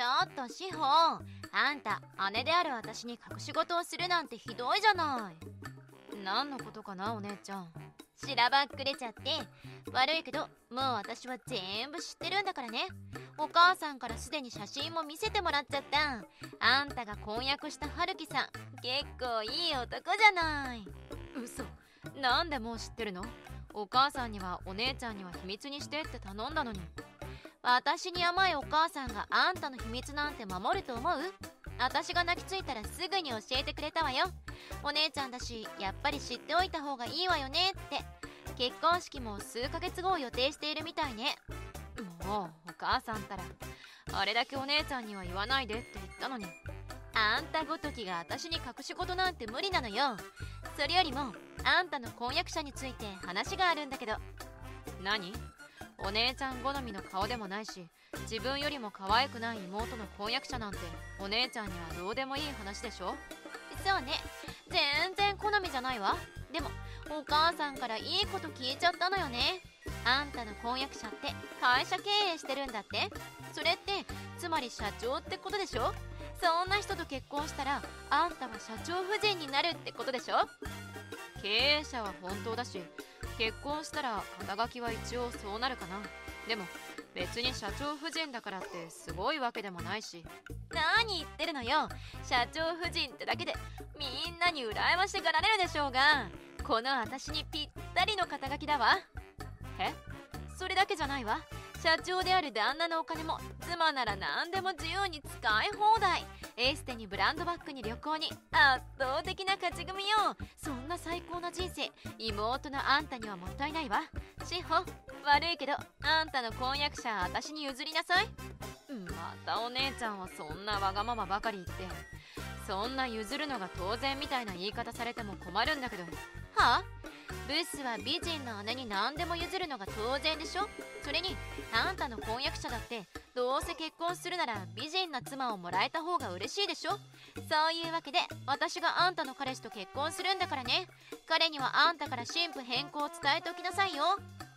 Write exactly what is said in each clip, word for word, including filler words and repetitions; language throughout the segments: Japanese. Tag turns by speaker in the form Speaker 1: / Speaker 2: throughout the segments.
Speaker 1: ょっと志保、あんた姉である私に隠し事をするなんてひどいじゃない。何のことかなお姉ちゃん。しらばっくれちゃって。悪いけどもう私は全部知ってるんだからね。お母さんからすでに写真も見せてもらっちゃった。あんたが婚約した春樹さん、結構いい男じゃない。嘘、なんでもう知ってるの？お母さんにはお姉ちゃんには秘密にしてって頼んだのに。私に甘いお母さんがあんたの秘密なんて守ると思う？私が泣きついたらすぐに教えてくれたわよ。お姉ちゃんだしやっぱり知っておいた方がいいわよねって。結婚式も数ヶ月後を予定しているみたいね。もうお母さんったら、あれだけお姉ちゃんには言わないでって言ったのに。あんたごときが私に隠し事なんて無理なのよ。それよりもあんたの婚約者について話があるんだけど。何？お姉ちゃん好みの顔でもないし、自分よりも可愛くない妹の婚約者なんてお姉ちゃんにはどうでもいい話でしょ？そうね、全然好みじゃないわ。でもお母さんからいいこと聞いちゃったのよね。あんたの婚約者って会社経営してるんだって。それってつまり社長ってことでしょ？そんな人と結婚したらあんたは社長夫人になるってことでしょ？経営者は本当だし、結婚したら肩書きは一応そうなるかな。でも別に社長夫人だからってすごいわけでもないし。何言ってるのよ。社長夫人ってだけでみんなに羨ましがられるでしょうが、この私にぴったりの肩書きだわ。え？それだけじゃないわ。社長である旦那のお金も妻なら何でも自由に使い放題。エステにブランドバッグに旅行に圧倒的な勝ち組よ。そんな最高な人生、妹のあんたにはもったいないわ。志保、悪いけどあんたの婚約者私に譲りなさい。またお姉ちゃんはそんなわがままばかり言って。そんな譲るのが当然みたいな言い方されても困るんだけど。はあ？ブスは美人の姉に何でも譲るのが当然でしょ。それにあんたの婚約者だってどうせ結婚するなら美人な妻をもらえた方が嬉しいでしょ。そういうわけで私があんたの彼氏と結婚するんだからね。彼にはあんたから新婦変更を伝えておきなさいよ。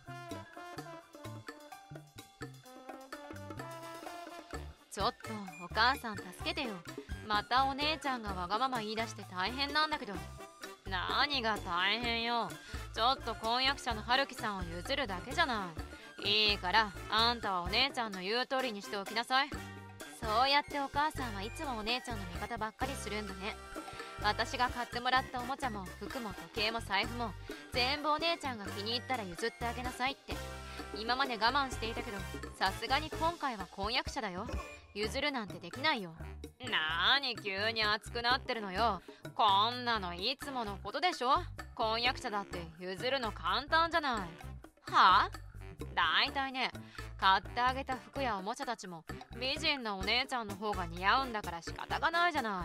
Speaker 1: ちょっとお母さん助けてよ。またお姉ちゃんがわがまま言い出して大変なんだけど。何が大変よ。ちょっと婚約者の春樹さんを譲るだけじゃない。いいからあんたはお姉ちゃんの言う通りにしておきなさい。そうやってお母さんはいつもお姉ちゃんの味方ばっかりするんだね。私が買ってもらったおもちゃも服も時計も財布も全部お姉ちゃんが気に入ったら譲ってあげなさいって。今まで我慢していたけど、さすがに今回は婚約者だよ。譲るなんてできないよ。なーに急に熱くなってるのよ。こんなのいつものことでしょ。婚約者だって譲るの簡単じゃない。はあ？だいたいね、買ってあげた服やおもちゃたちも美人なお姉ちゃんの方が似合うんだから仕方がないじゃない。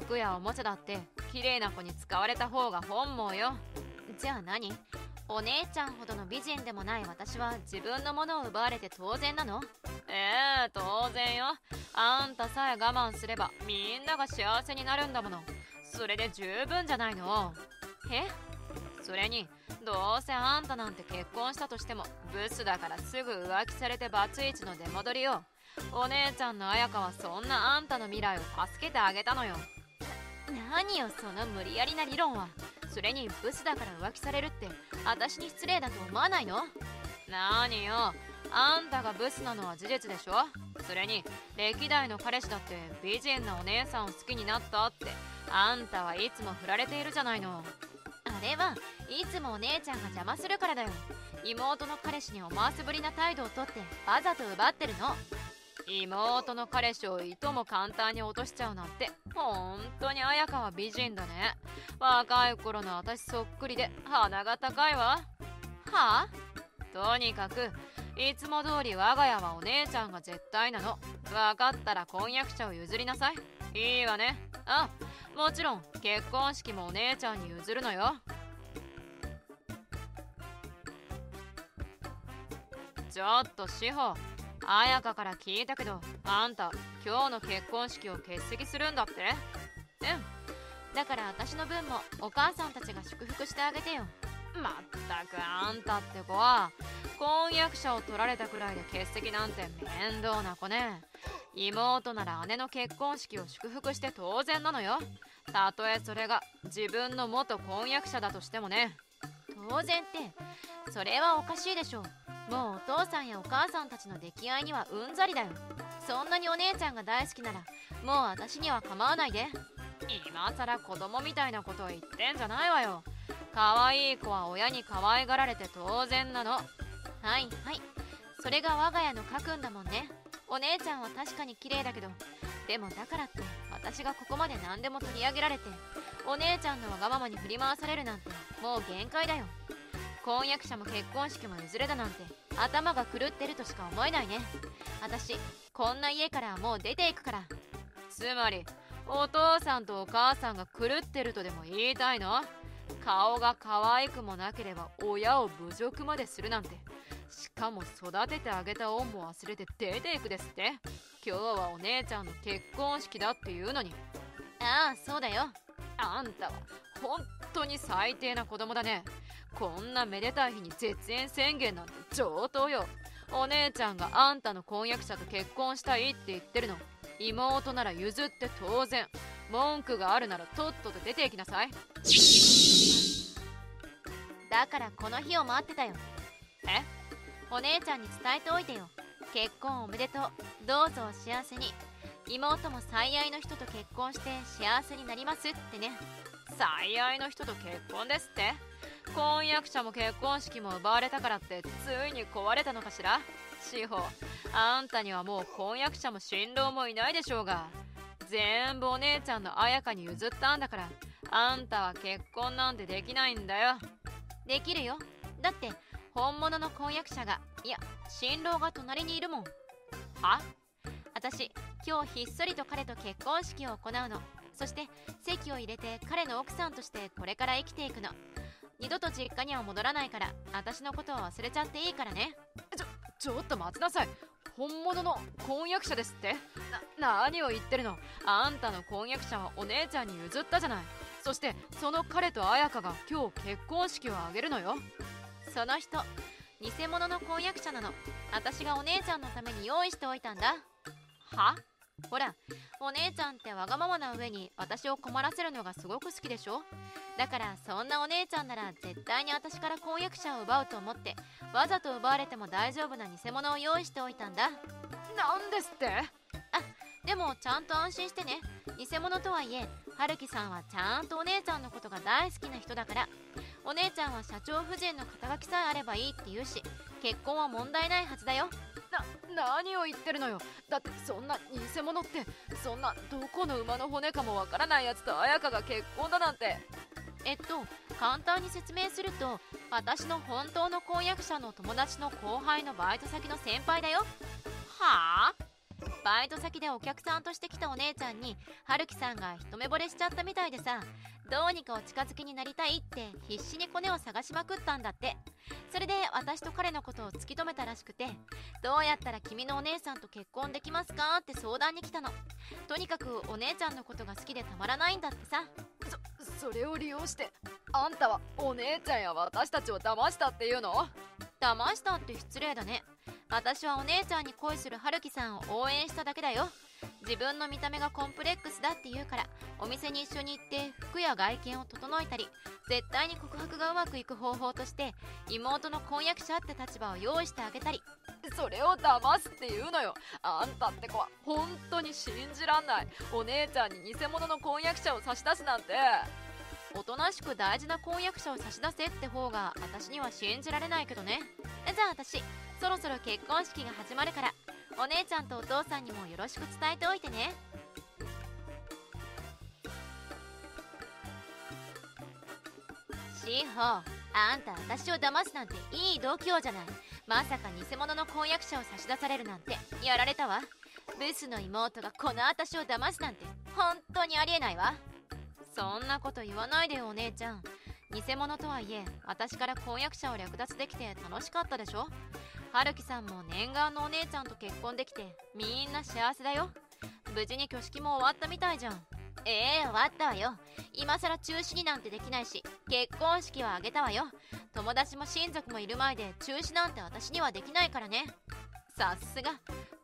Speaker 1: 服やおもちゃだって綺麗な子に使われた方が本望よ。じゃあ何？お姉ちゃんほどの美人でもない私は自分のものを奪われて当然なの？ええー、当然よ。あんたさえ我慢すればみんなが幸せになるんだもの。それで十分じゃないの？え？それにどうせあんたなんて結婚したとしてもブスだからすぐ浮気されてバツイチの出戻りよ。お姉ちゃんの綾香はそんなあんたの未来を助けてあげたのよ。何よその無理やりな理論は。それにブスだから浮気されるって私に失礼だと思わないの？何よ、あんたがブスなのは事実でしょ。それに歴代の彼氏だって美人なお姉さんを好きになったってあんたはいつも振られているじゃないの。あれはいつもお姉ちゃんが邪魔するからだよ。妹の彼氏に思わせぶりな態度をとってわざと奪ってるの。妹の彼氏をいとも簡単に落としちゃうなんてほんとに綾香は美人だね。若い頃の私そっくりで鼻が高いわ。はあ？とにかくいつも通り我が家はお姉ちゃんが絶対なの。分かったら婚約者を譲りなさい。いいわね。あ、もちろん結婚式もお姉ちゃんに譲るのよ。ちょっと志保、綾香から聞いたけどあんた今日の結婚式を欠席するんだって？うん、だから私の分もお母さんたちが祝福してあげてよ。まったくあんたって子は婚約者を取られたくらいで欠席なんて面倒な子ね。
Speaker 2: 妹なら姉の結婚式を祝福して当然なのよ。たとえそれが自分の元婚約者だとしてもね。
Speaker 1: 当然ってそれはおかしいでしょ。もうお父さんやお母さんたちの溺愛にはうんざりだよ。そんなにお姉ちゃんが大好きならもう私には構わないで。
Speaker 2: 今さら子供みたいなことを言ってんじゃないわよ。可愛い子は親に可愛がられて当然なの。
Speaker 1: はいはい、それが我が家の家訓だもんね。お姉ちゃんは確かに綺麗だけど、でもだからって私がここまで何でも取り上げられてお姉ちゃんのわがままに振り回されるなんてもう限界だよ。婚約者も結婚式も譲れだなんて頭が狂ってるとしか思えないね。私こんな家からもう出ていくから。
Speaker 2: つまりお父さんとお母さんが狂ってるとでも言いたいの？顔が可愛くもなければ親を侮辱までするなんて、しかも育ててあげた恩も忘れて出ていくですって。今日はお姉ちゃんの結婚式だっていうのに。
Speaker 1: ああそうだよ。
Speaker 2: あんたは本当に最低な子供だね。こんなめでたい日に絶縁宣言なんて上等よ。お姉ちゃんがあんたの婚約者と結婚したいって言ってるの。妹なら譲って当然。文句があるならとっとと出ていきなさい。
Speaker 1: だからこの日を待ってたよ。
Speaker 2: え？
Speaker 1: お姉ちゃんに伝えておいてよ。結婚おめでとう、どうぞお幸せに。妹も最愛の人と結婚して幸せになりますってね。
Speaker 2: 最愛の人と結婚ですって？婚約者も結婚式も奪われたからってついに壊れたのかしら？志保、あんたにはもう婚約者も新郎もいないでしょうが、全部お姉ちゃんの彩香に譲ったんだから、あんたは結婚なんてできないんだよ。
Speaker 1: できるよ。だって本物の婚約者が、いや新郎が隣にいるもん。
Speaker 2: は？
Speaker 1: 私今日ひっそりと彼と結婚式を行うの。そして籍を入れて彼の奥さんとしてこれから生きていくの。二度と実家には戻らないから、私のことを忘れちゃっていいからね。
Speaker 2: ちょ、ちょっと待ちなさい。本物の婚約者ですって？な、何を言ってるの？あんたの婚約者はお姉ちゃんに譲ったじゃない。そしてその彼と彩香が今日結婚式を挙げるのよ。
Speaker 1: その人偽物の婚約者なの。私がお姉ちゃんのために用意しておいたんだ。
Speaker 2: は？
Speaker 1: ほら、お姉ちゃんってわがままな上に私を困らせるのがすごく好きでしょ。だからそんなお姉ちゃんなら絶対に私から婚約者を奪うと思って、わざと奪われても大丈夫な偽物を用意しておいたんだ。
Speaker 2: なんですって？
Speaker 1: あ、でもちゃんと安心してね。偽物とはいえ春樹さんはちゃんとお姉ちゃんのことが大好きな人だから。お姉ちゃんは社長夫人の肩書きさえあればいいって言うし、結婚は問題ないはずだよ。
Speaker 2: な、何を言ってるのよ。だってそんな偽物って、そんなどこの馬の骨かもわからないやつと彩香が結婚だなんて。
Speaker 1: えっと簡単に説明すると、私の本当の婚約者の友達の後輩のバイト先の先輩だよ。
Speaker 2: はあ？
Speaker 1: バイト先でお客さんとして来たお姉ちゃんに春樹さんが一目惚れしちゃったみたいでさ、どうにかお近づきになりたいって必死にコネを探しまくったんだって。それで私と彼のことを突き止めたらしくて、どうやったら君のお姉さんと結婚できますかって相談に来たの。とにかくお姉ちゃんのことが好きでたまらないんだってさ。
Speaker 2: そ、それを利用してあんたはお姉ちゃんや私たちを騙したっていうの？
Speaker 1: 騙したって失礼だね。私はお姉ちゃんに恋する春樹さんを応援しただけだよ。自分の見た目がコンプレックスだって言うからお店に一緒に行って服や外見を整えたり、絶対に告白がうまくいく方法として妹の婚約者って立場を用意してあげたり。
Speaker 2: それを騙すっていうのよ。あんたって子は本当に信じらんない。お姉ちゃんに偽物の婚約者を差し出すなんて。
Speaker 1: おとなしく大事な婚約者を差し出せって方が私には信じられないけどね。じゃあ私そろそろ結婚式が始まるから、お姉ちゃんとお父さんにもよろしく伝えておいてね。志保、あんた私を騙すなんていい度胸じゃない。まさか偽物の婚約者を差し出されるなんてやられたわ。ブスの妹がこの私を騙すなんて本当にありえないわ。そんなこと言わないでよお姉ちゃん。偽物とはいえ私から婚約者を略奪できて楽しかったでしょ。春樹さんも念願のお姉ちゃんと結婚できてみんな幸せだよ。無事に挙式も終わったみたいじゃん。ええ終わったわよ。今さら中止になんてできないし、結婚式は挙げたわよ。友達も親族もいる前で中止なんて私にはできないからね。さすが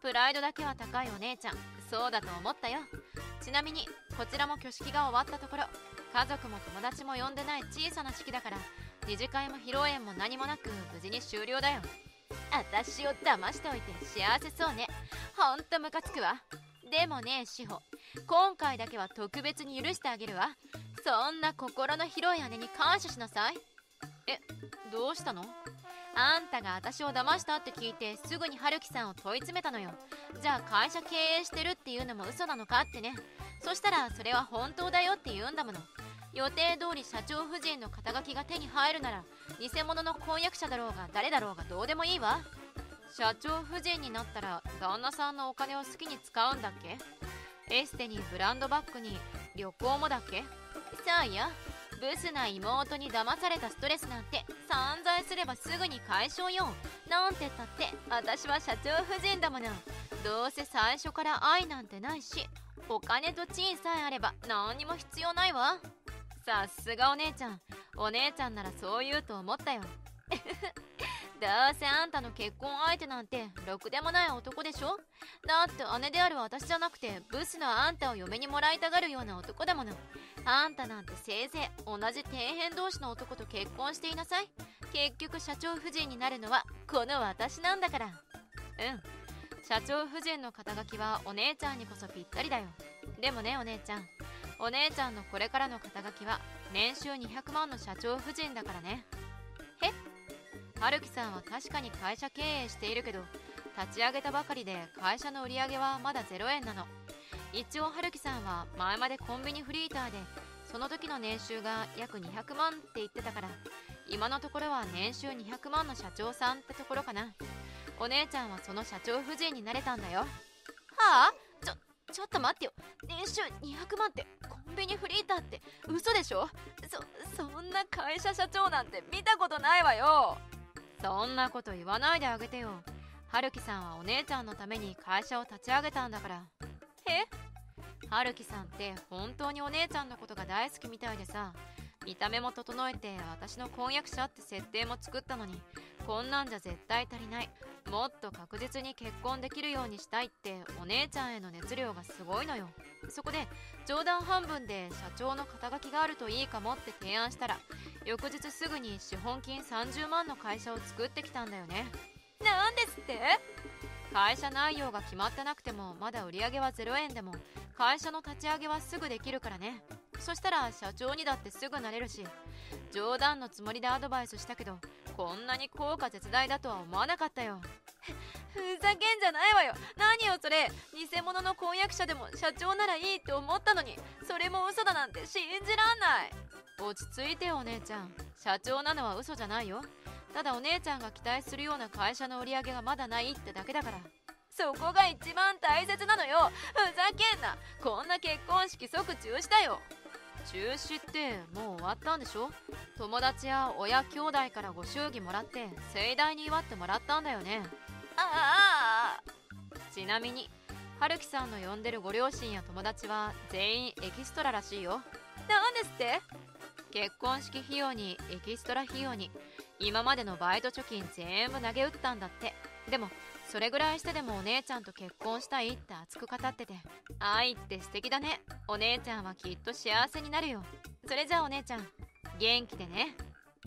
Speaker 1: プライドだけは高いお姉ちゃん、そうだと思ったよ。ちなみにこちらも挙式が終わったところ、家族も友達も呼んでない小さな式だから、二次会も披露宴も何もなく無事に終了だよ。私を騙しておいて幸せそうね。ほんとムカつくわ。でもね志保、今回だけは特別に許してあげるわ。そんな心の広い姉に感謝しなさい。え、どうしたの？あんたが私を騙したって聞いてすぐに春樹さんを問い詰めたのよ。じゃあ会社経営してるっていうのも嘘なのかってね。そしたらそれは本当だよって言うんだもの。予定通り社長夫人の肩書きが手に入るなら、偽物の婚約者だろうが誰だろうがどうでもいいわ。社長夫人になったら旦那さんのお金を好きに使うんだっけ？エステにブランドバッグに旅行もだっけ？そうよ。ブスな妹に騙されたストレスなんて散財すればすぐに解消よ。なんてったって私は社長夫人だもの。どうせ最初から愛なんてないし、お金とチンさえあれば何にも必要ないわ。さすがお姉ちゃん。お姉ちゃんならそう言うと思ったよ。どうせあんたの結婚相手なんてろくでもない男でしょ。だって姉である私じゃなくてブスのあんたを嫁にもらいたがるような男だもの。あんたなんてせいぜい同じ底辺同士の男と結婚していなさい。結局社長夫人になるのはこの私なんだから。うん、社長夫人の肩書きはお姉ちゃんにこそぴったりだよ。でもねお姉ちゃん、お姉ちゃんのこれからの肩書きは年収にひゃくまんの社長夫人だからね。へっ、春樹さんは確かに会社経営しているけど、立ち上げたばかりで会社の売り上げはまだゼロえんなの。一応春樹さんは前までコンビニフリーターで、その時の年収が約にひゃくまんって言ってたから、今のところは年収にひゃくまんの社長さんってところかな。お姉ちゃんはその社長夫人になれたんだよ。はあ？ちょ、ちょっと待ってよ。年収にひゃくまんってコンビニフリーターって嘘でしょ？そ、そんな会社社長なんて見たことないわよ。そんなこと言わないであげてよ。春樹さんはお姉ちゃんのために会社を立ち上げたんだから。え？春樹さんって本当にお姉ちゃんのことが大好きみたいでさ、見た目も整えて私の婚約者って設定も作ったのに、こんなんじゃ絶対足りない、もっと確実に結婚できるようにしたいってお姉ちゃんへの熱量がすごいのよ。そこで冗談半分で社長の肩書きがあるといいかもって提案したら、翌日すぐに資本金さんじゅうまんの会社を作ってきたんだよね。なんですって？会社内容が決まってなくても、まだ売り上げはゼロえんでも会社の立ち上げはすぐできるからね。そしたら社長にだってすぐなれるし。冗談のつもりでアドバイスしたけど、こんなに効果絶大だとは思わなかったよ。ふざけんじゃないわよ。何よそれ。偽物の婚約者でも社長ならいいって思ったのに、それも嘘だなんて信じらんない。落ち着いてよお姉ちゃん。社長なのは嘘じゃないよ。ただお姉ちゃんが期待するような会社の売り上げがまだないってだけだから。そこが一番大切なのよ。ふざけんな。こんな結婚式即中止だよ。中止ってもう終わったんでしょ？友達や親兄弟からご祝儀もらって盛大に祝ってもらったんだよね。ああ。ちなみに春樹さんの呼んでるご両親や友達は全員エキストラらしいよ。なんですって？結婚式費用にエキストラ費用に今までのバイト貯金全部投げ打ったんだって。でもそれぐらいしてでもお姉ちゃんと結婚したいって熱く語ってて、愛って素敵だね。お姉ちゃんはきっと幸せになるよ。それじゃあお姉ちゃん元気でね。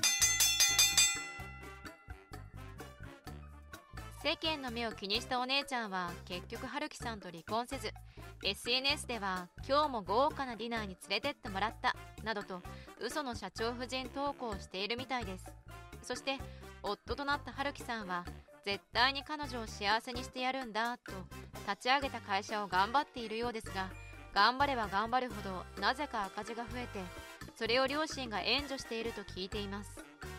Speaker 1: 世間の目を気にしたお姉ちゃんは結局春樹さんと離婚せず、 エスエヌエス では今日も豪華なディナーに連れてってもらったなどと嘘の社長夫人投稿をしているみたいです。そして夫となった春樹さんは絶対に彼女を幸せにしてやるんだと立ち上げた会社を頑張っているようですが、頑張れば頑張るほどなぜか赤字が増えて、それを両親が援助していると聞いています。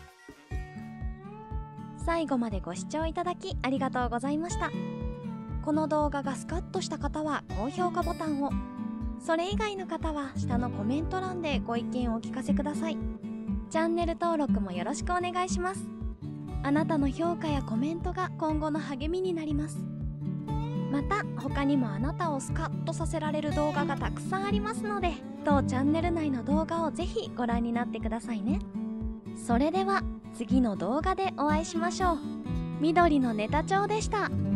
Speaker 3: 最後までご視聴いただきありがとうございました。この動画がスカッとした方は高評価ボタンを、それ以外の方は下のコメント欄でご意見をお聞かせください。チャンネル登録もよろしくお願いします。あなたの評価やコメントが今後の励みになります。また他にもあなたをスカッとさせられる動画がたくさんありますので、当チャンネル内の動画をぜひご覧になってくださいね。それでは次の動画でお会いしましょう。緑のネタ帳でした。